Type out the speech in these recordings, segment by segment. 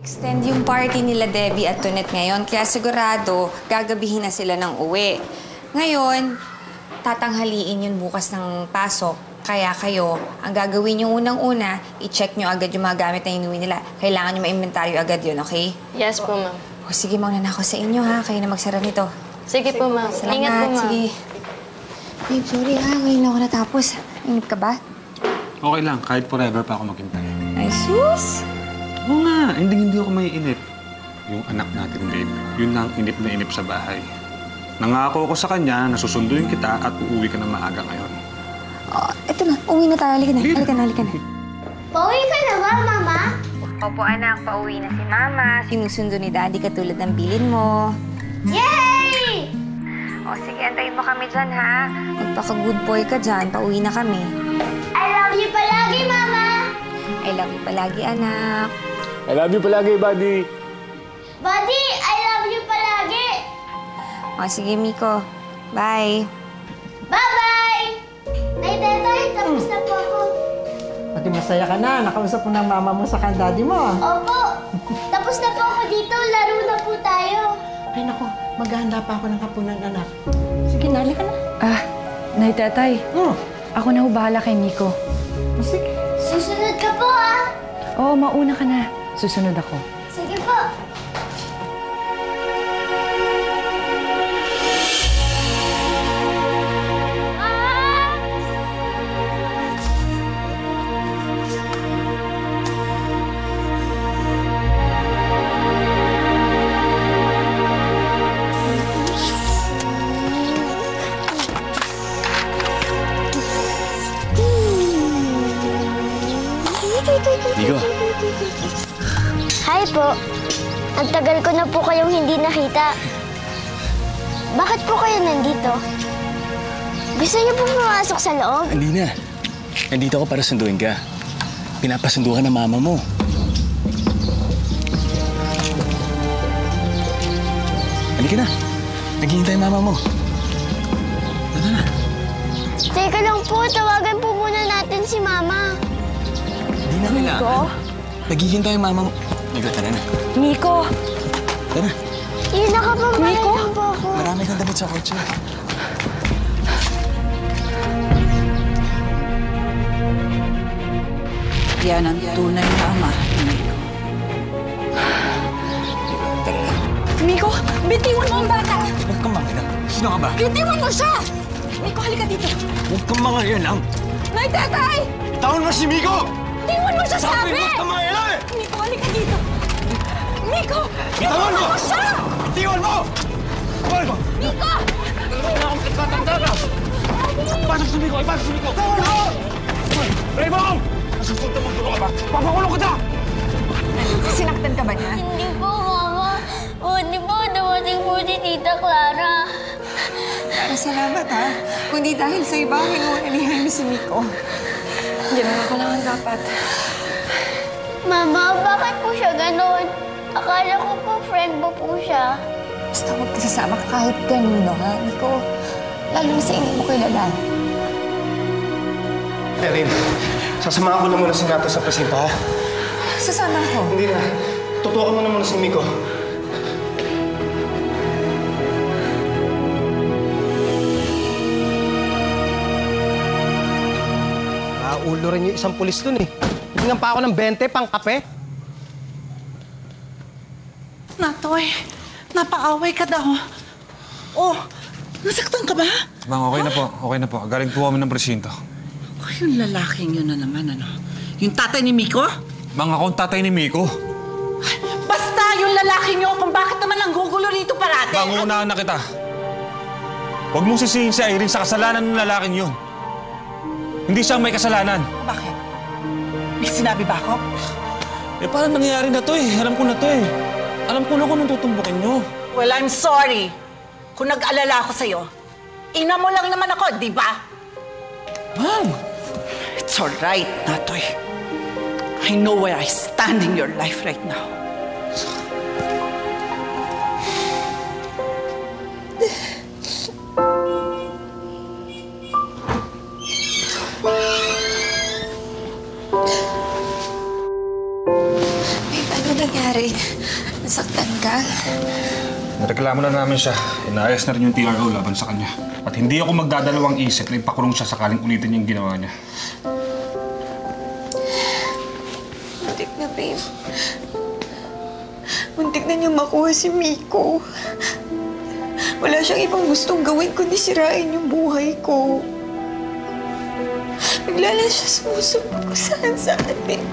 Extend yung party nila Debbie at Tonet ngayon, kaya sigurado gagabihin na sila ng uwi. Ngayon, tatanghaliin yun bukas ng pasok. Kaya kayo, ang gagawin yung unang-una, i-check nyo agad yung mga gamit na inuwi nila. Kailangan nyo ma-inventaryo agad yun, okay? Yes po, ma'am. O sige, mauna na ako sa inyo, ha? Kayo na magsara nito. Sige po, ma'am. Salamat. Ingat po, ma'am. Sige. Babe, sorry ha. Ngayon ako natapos. Inip ka ba? Okay lang. Kahit forever pa ako maghintay. Ay, sus! Oo nga. Hindi ako may inip. Yung anak natin, babe. Yun lang inip na inip sa bahay. Nangako ko sa kanya na susunduin kita at uuwi ka na maaga ngayon. Oh, eto na. Uwi na tayo. Halika na. Halika na. Halika na. Pauwi ka na ba, Mama? Opo, anak. Pauwi na si Mama. Sinusundo ni Daddy katulad ng bilin mo. Yay! O, sige. Antayin mo kami dyan, ha? Magpaka-good boy ka dyan. Pauwi na kami. I love you palagi, Mama! I love you palagi, anak. I love you palagi, buddy. Buddy, I love you palagi! O, sige, Miko. Bye. Bye-bye! Nay, Tetoy, tapos na po ako. Pati masaya ka na. Nakausap mo ng mama mo sa daddy mo. Opo, tapos na po ako dito. Laro na po tayo. Ay, naku. Maghahanda pa ako ng hapunan, anak. Sige, nali ka na. Nay, Tatay. Ako na bahala kay Nico. Sige. Susunod ka po, ah. Oo, mauna ka na. Susunod ako. Sige po. Nico. Hi po. Ang tagal ko na po kayong hindi nakita. Bakit po kayo nandito? Gusto niyo po pumasok sa loob? Hindi na. Nandito ako para sunduin ka. Pinapasundo ka ng mama mo. Halika na. Naghihintay ang mama mo. Tara na. Teka lang po, tawagan po muna natin si Mama. Hindi na kailangan. Naghihintay ang mama mo. Nico, tara na. Nico! Tara. Yun, nakapambayad lang po ako. Marami kang damit sa kotse. Yan ang tunay na ama, Nico. Nico! Bitiwan mo ang bata! Huwag kang mangina. Sino ka ba? Bitiwan mo siya! Nico, halika dito! Huwag kang mangina lang. Nay, Tatay! Taon mo si Miko! Bitiwan mo siya, sabi! Huwag kang mangina! Nico, halika dito! Nico! Bitawan mo! siya! Bitiwan mo! Bitawan mo! Nico! Ipasok si Miko! Ipasok si Miko! Bitawan mo! Raymond! Nasusunod mo tulong ka ba? Papakulong kita! Sinaktan ka ba niya? Hindi po, Mama. Hindi po, dumating po si Tita Clara. Salamat, ha? Kundi dahil sa iba, hinuhalihan ni si Miko. Hindi mo ako lang dapat. Mama, bakit po siya ganon? Akala ko po friend mo po siya. Basta huwag ka sasama kahit kanino, ha, Miko? Lalo na sa hindi mo kilala. Erin, sasamahan ko na muna si Nato sa presinto, ha? Sasama ako. Hindi na. Tutukan mo na muna si Miko. Ulo rin yung isang pulis dun eh. Hiningan pa ako ng 20 pang kape. Natoy, napaaway ka daw. Oh, nasaktan ka ba? Bang, okay na po. Okay na po. Galing po kami ng presinto. Ay, yung lalaking yun na naman, ano? Yung tatay ni Miko? Bang, ako ang tatay ni Miko. Basta yung lalaking yun, kung bakit naman ang gugulo rito parate. Bang, unahan na kita. Huwag mong sisihin si Irene sa kasalanan ng lalaking yun. Hindi siyang may kasalanan. Bakit? May sinabi ba ako? Eh, paano nangyayari na to eh? Alam ko na to eh. Alam ko na kung anong tutumbukin nyo. Well, I'm sorry. Kung nag-alala ako sa'yo, ina mo lang naman ako, di ba? Ma'am! It's all right, Natoy. I know where I stand in your life right now. Babe, ano nangyari? nasaktan ka? Nareklamo na namin siya. Inaayos na rin yung TRO laban sa kanya. At hindi ako magdadalawang isip na ipakulong siya sakaling ulitin yung ginawa niya. Muntik na, babe. Muntik na niya makuha si Miko. Wala siyang ibang gustong gawin kundi sirain yung buhay ko. Bigla lang siya sumusunod ko saan-saan, babe.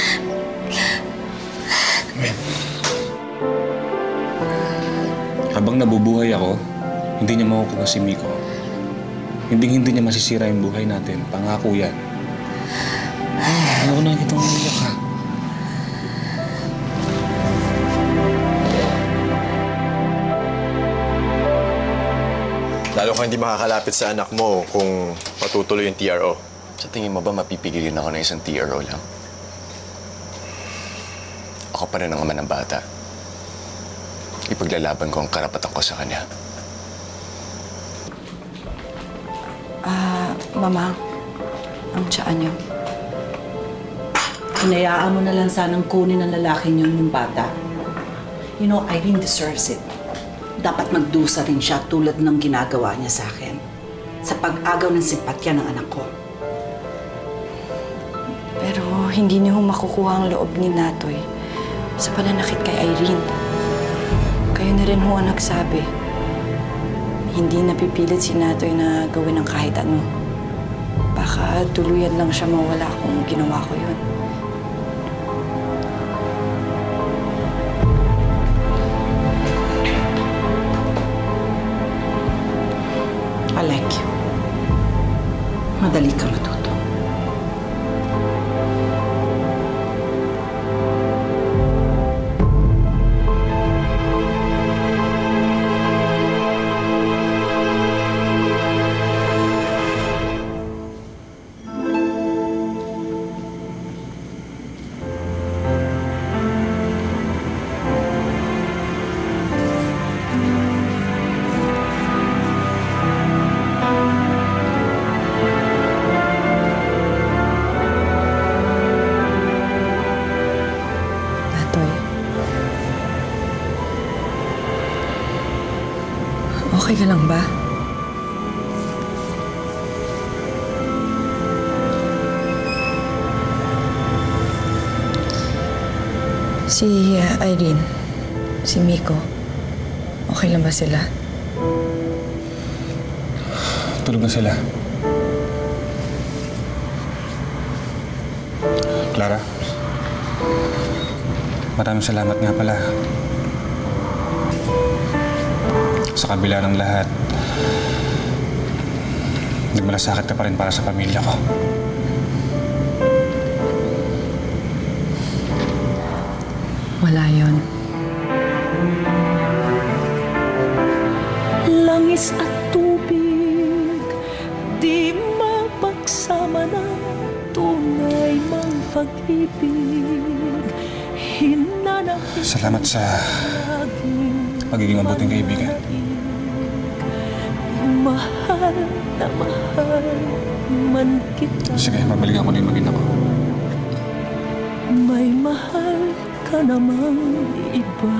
Habang nabubuhay ako, hindi niya makukuha si Miko. Hindi niya masisira yung buhay natin. Pangako yan. Ayoko na kitang umiyak ha. Lalo kang hindi makakalapit sa anak mo kung patutuloy yung TRO. Sa tingin mo ba mapipigilin ako ng isang TRO lang? Ako pa rin ang ama ng bata. Ipaglalaban ko ang karapatan ko sa kanya. Mama, ang tiyaan niyo. Hinayaan mo na lang sanang kunin ng lalaki niyo yung bata. You know, Irene deserves it. Dapat magdusa rin siya tulad ng ginagawa niya sa akin. Sa pag-agaw ng simpatya ng anak ko. Pero hindi niyo makukuha ang loob ni Natoy sa pananakit kay Irene. Kayo na rin ho ang nagsabi. Hindi napipilit si Natoy na gawin ang kahit ano. Baka tuluyan lang siya mawala kung ginawa ko yun. I like you. Madali ka matuto. Okay ka lang ba? Si Irene, si Miko, okay lang ba sila? Tulog na sila. Clara, maraming salamat nga pala. Sa kabila ng lahat, nagmalasakit ka pa rin para sa pamilya ko. Wala yun. Langis at tubig, di mapagsama na tunay mang pag-ibig. Salamat sa pagiging mabuting kaibigan. Mahal na mahal man kita. Sige, babalikan ko na yung mag-ina ko. May mahal ka namang iba.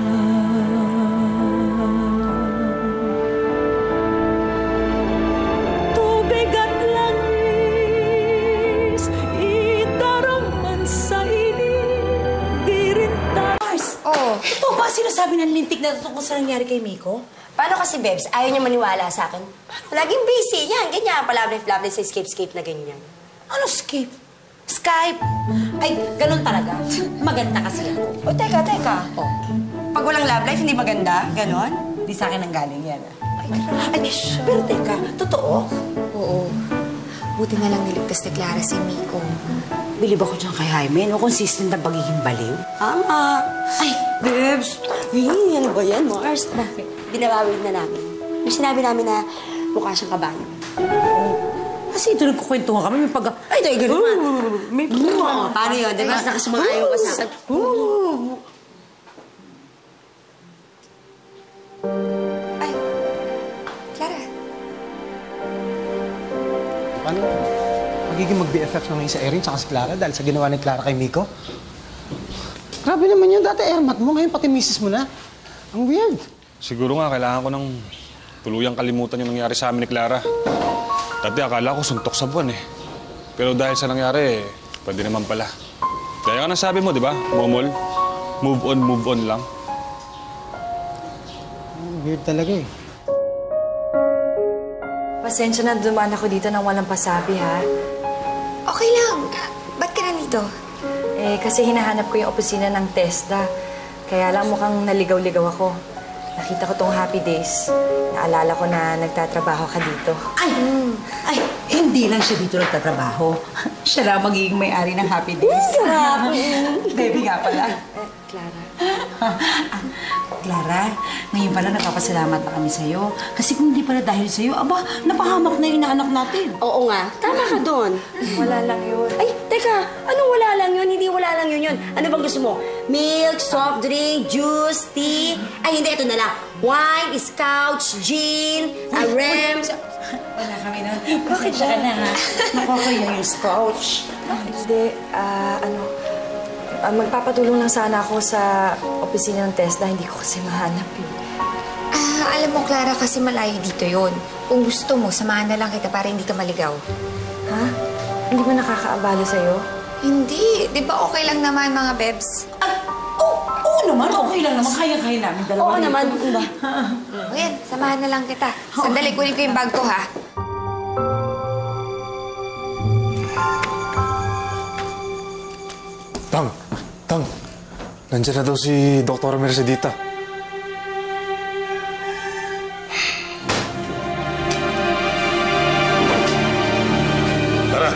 Tubig at langis, itarong man sa init, di rin tayo. Oh. Ito ba sinasabi ng lintik na tungkol sa nangyari kay Miko? Paano kasi, Bebs? Ayaw niya maniwala sa akin. Laging busy. Yan, ganyan. Palablay sa escape na ganyan. Ano Skype? Skype? Ay, ganun talaga. Maganda kasi ako. O, teka. O, pag walang love life, hindi maganda? Ganon? Di sa akin ang galing yan. Ay, pero teka, totoo? Oo. Buti na lang niligtas ni Clara si Miko. Bilib ako dyan kay Jaime, no? Consistent ang pagiging baliw. Tama. Ay, Bebs. Ano ba yan, Mars? Bakit? Binabawid na namin. Yung sinabi namin na mukha siyang kabayo. Kasi ito nagkukwentuhan kami, may pag... Ay, tayo ganun man. May paano yun? Diba? Nakasumangayon ka sa akin. Ay, Clara. Paano? Magiging mag-BFF naman si Erin tsaka si Clara dahil sa ginawa ni Clara kay Miko? Grabe naman yun. Dati airmat mo, ngayon pati misis mo na. Ang weird. Siguro nga, kailangan ko ng tuluyang kalimutan yung nangyari sa amin ni Clara. Dati akala ko suntok sa buwan eh. Pero dahil sa nangyari, pwede naman pala. Kaya ka nasabi mo, di ba, Momol? Move on lang. Weird talaga eh. Pasensya na dumaan ako dito nang walang pasabi, ha? Okay lang. Ba't ka nandito? Kasi hinahanap ko yung opisina ng TESDA. Kaya lang mukhang naligaw-ligaw ako. Nakita ko tong Happy Days. Naalala ko na nagtatrabaho ka dito. Ay, hindi lang siya dito nagtatrabaho. Siya raw magiging may-ari ng Happy Days. Baby nga pala. Clara. Clara, ngayon pala napapasalamat na kami sa'yo. Kasi kung hindi pala dahil sa'yo, aba, napahamak na yung inaanak natin. Oo nga. Tama ka doon. Wala lang yun. Ay, teka. Anong wala lang yun? Hindi wala lang yun. Ano bang gusto mo? Milk, soft drink, juice, tea? Ay, hindi. Ito na lang. Wine, scotch, gin, rem. Wala kami na. Bakit siya ka na, ha? Nakakaya yung scotch. Hindi, magpapatulong lang sana ako sa opisina ng TESDA. Hindi ko kasi mahanap yun. Alam mo, Clara, kasi malayo dito yon. Kung gusto mo, samahan na lang kita para hindi ka maligaw. Ha? Hindi ba nakakaabala sa'yo? Hindi. Di ba okay lang naman, mga bebs? Oo naman. Okay lang naman. Kaya-kaya namin dalawa. Oo naman. O yan, samahan na lang kita. Sandali, kunin ko yung bag ko, ha? Tang, nandiyan na daw si Dr. Mercedita. Tara.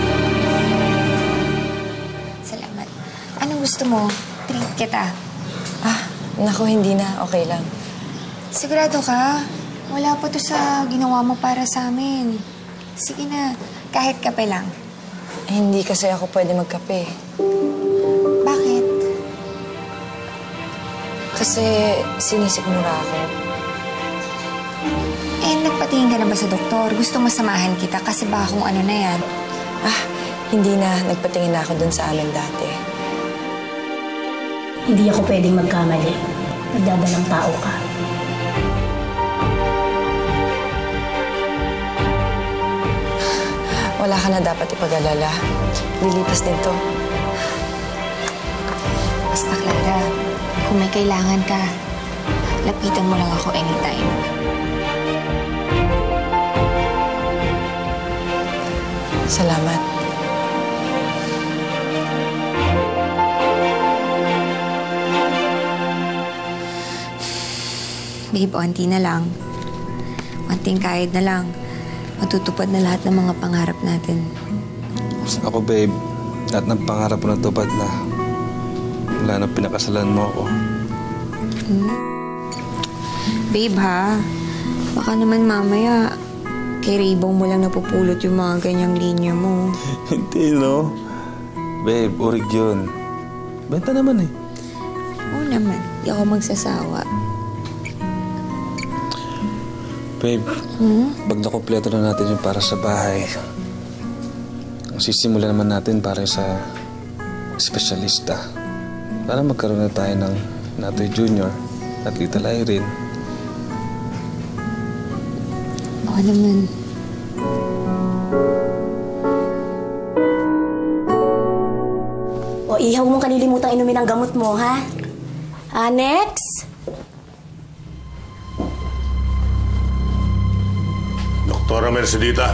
Salamat. Anong gusto mo? Treat kita. Naku, hindi na. Okay lang. Sigurado ka? Wala pa to sa ginawa mo para sa amin. Sige na, kahit kape lang. Hindi kasi ako pwede magkape. Bakit? Kasi sinisikmura ako. Nagpatingin ka na ba sa doktor? Gusto mo samahan kita kasi baka kung ano na yan. Hindi na. Nagpatingin na ako dun sa amin dati. Hindi ako pwedeng magkamali. Nagdadalang tao ka. Wala ka na dapat ipag-alala. Lilipas din to. Basta, Clara, kung may kailangan ka, lapitan mo lang ako anytime. Salamat. Babe, onti na lang. Onting kahit na lang. Matutupad na lahat ng mga pangarap natin. Ako, babe, lahat ng pangarap ko natupad na. Wala nang pinakasalan mo ako. Babe, ha? Baka naman mamaya, kay Raybong mo lang napupulot yung mga ganyang linya mo. Hindi, no? Babe, urig yun. Benta naman eh. Oo naman. Di ako magsasawa. Babe, pag nakompleto na natin yung para sa bahay, ang sisimula naman natin para sa espesyalista. Para magkaroon na tayo ng Natoy Jr. at Little Irene. Oo naman. O ihaw mong kanilimutang inumin ang gamot mo, ha? Next! Doktora Mercedita.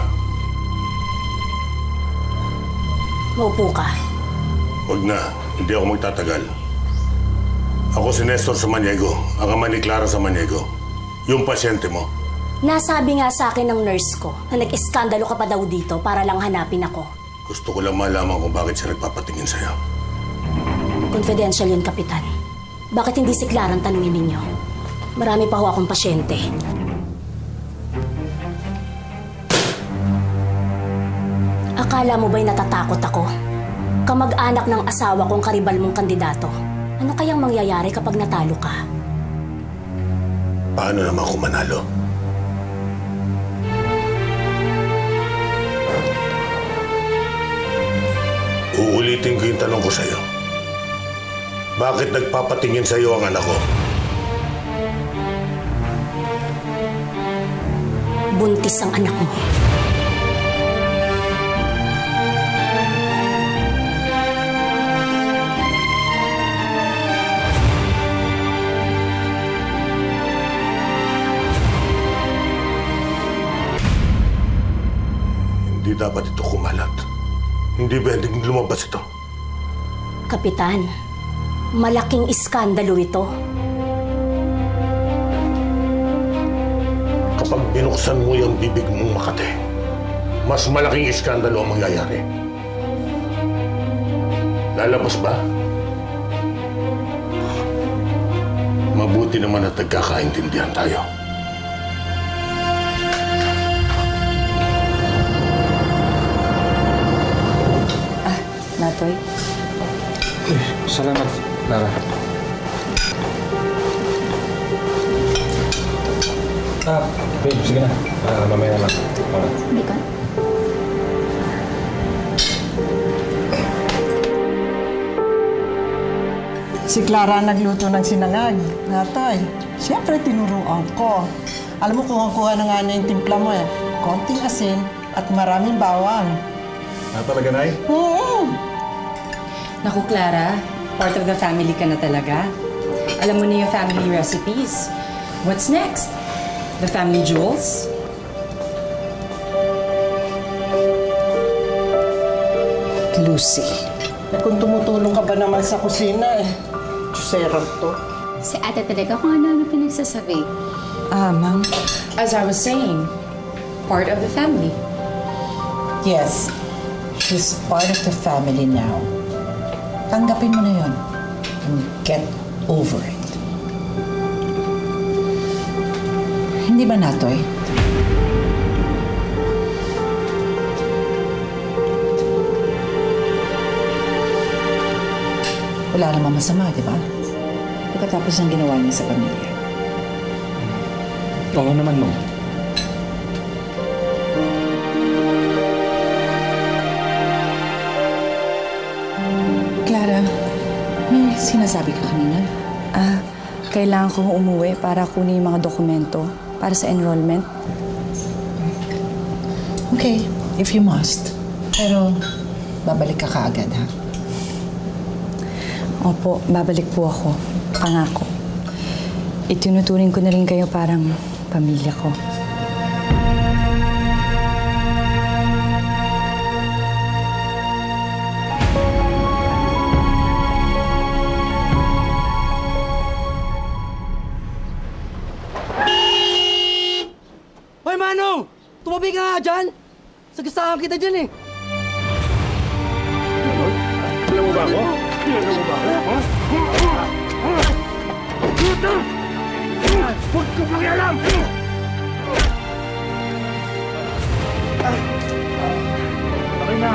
Maupo ka. Huwag na. Hindi ako magtatagal. Ako si Nestor Samaniego, ang ama ni Clara Samaniego. Yung pasyente mo. Nasabi nga sa akin ng nurse ko na nag-iskandalo ka pa daw dito para lang hanapin ako. Gusto ko lang malaman kung bakit siya nagpapatingin sa'yo. Confidential yun, Kapitan. Bakit hindi si Clara ang tanungin ninyo? Marami pa ho akong pasyente. Akala mo ba'y natatakot ako? Kamag-anak ng asawa kong karibal mong kandidato. Ano kayang mangyayari kapag natalo ka? Paano naman kung manalo? Uulitin ko yung tanong ko sa'yo. Bakit nagpapatingin sa iyo ang anak ko? Buntis ang anak mo. Hindi dapat ito kumalat. Hindi pwedeng lumabas ito. Kapitan, malaking iskandalo ito. Kapag binuksan mo yung bibig mong Makate, mas malaking iskandalo ang mangyayari. Lalabas ba? Mabuti naman at nagkakaintindihan tayo. Natoy? Salamat, Clara. Babe, sige na. Mamaya na lang. Hindi ka? Si Clara ang nagluto ng sinangag. Natoy, siyempre tinuruan ko. Alam mo kung ang kuha na nga na yung timpla mo eh. Konting asin at maraming bawang. Talaga, Nay? Oo! Naku, Clara, part of the family ka na talaga. Alam mo na yung family recipes. What's next? The family jewels? Lucy, kung tumutulong ka ba naman sa kusina eh. Diyosera to. Si ate talaga kung ano pinagsasabi. Ma'am, as I was saying, part of the family. Yes, she's part of the family now. Tanggapin mo na yun and get over it. Hindi ba, Natoy? Wala namang masama, di ba? Pagkatapos ng ginawa niya sa pamilya. Oo naman, Ma'am. Clara, may sinasabi ka kanina? Kailangan kong umuwi para kunin yung mga dokumento para sa enrollment. Okay, if you must. Pero, babalik ka kaagad, ha? Opo, babalik po ako. Pangako. Itinuturing ko na rin kayo parang pamilya ko. Hoy, Manong! Tumabi ka nga dyan! Sagasaan kita dyan eh! Alam mo ba ako? Alam mo ba ako? Huwag ka pakialam! Okay na.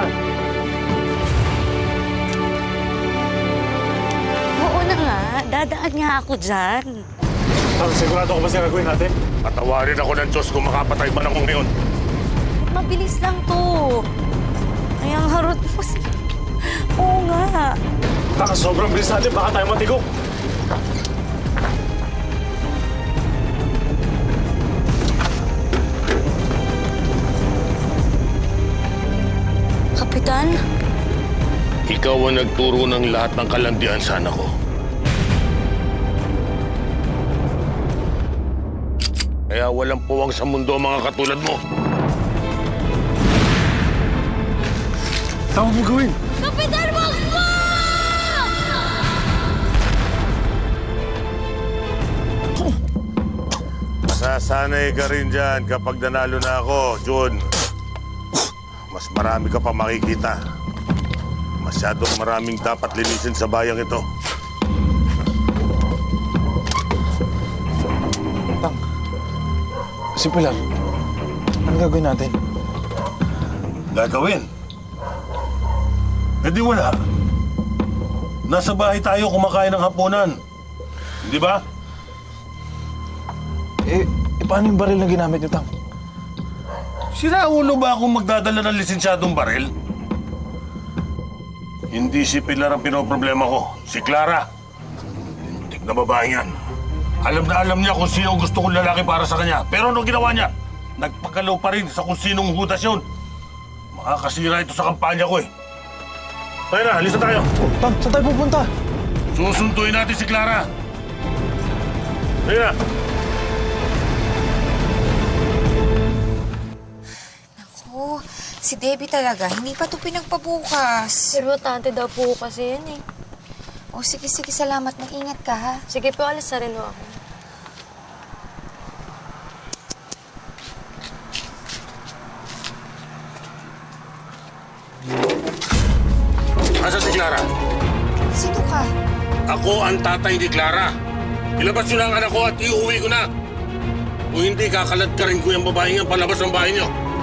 Oo na nga. Dadaan nga ako dyan. Sigurado ko ba siya gagawin natin? Patawarin ako ng Diyos kung makapatay man ako ngayon. Mabilis lang to. Ay, ang harot mo. Oo nga. Sobrang bilis natin. Baka tayo matigok. Kapitan? Ikaw ang nagturo ng lahat ng kalandian sa anak ko. Kaya walang puwang sa mundo ang mga katulad mo. Tama mo gawin. Kapitan, wag mo! Masasanay ka rin dyan kapag nanalo na ako, Jun. Mas marami ka pa makikita. Masyadong maraming dapat linisin sa bayang ito. Simple lang. Ano gagawin natin? Gagawin? Eh di wala. Nasa bahay tayo kumakain ng hapunan. Hindi ba? Paano yung baril na ginamit niyo, Tang? Siraulo ba akong magdadala ng lisensyadong baril? Hindi si Pilar ang pinoproblema ko. Si Clara. na babae yan. Alam na alam niya kung sino gusto kong lalaki para sa kanya. Pero ano ginawa niya? Nagpagalaw pa rin sa kung sinong hudas yun. Makakasira ito sa kampanya ko eh. Tayo na, halisa tayo. Tam, saan tayo pupunta? Susunduin natin si Clara. Tayo na. Naku, si Debbie talaga, hindi pa ito pinagpabukas. Importante daw po kasi yan eh. O sige, salamat. Mag-ingat ka, ha? Sige po, alas na rin ako. Asa si Clara? Sino ka? Ako ang tatay ni Clara. Ilabas nyo na ang anak ko at iuwi ko na. Kung hindi, kakalat ka rin ko yung babae nga palabas ng bahay nyo.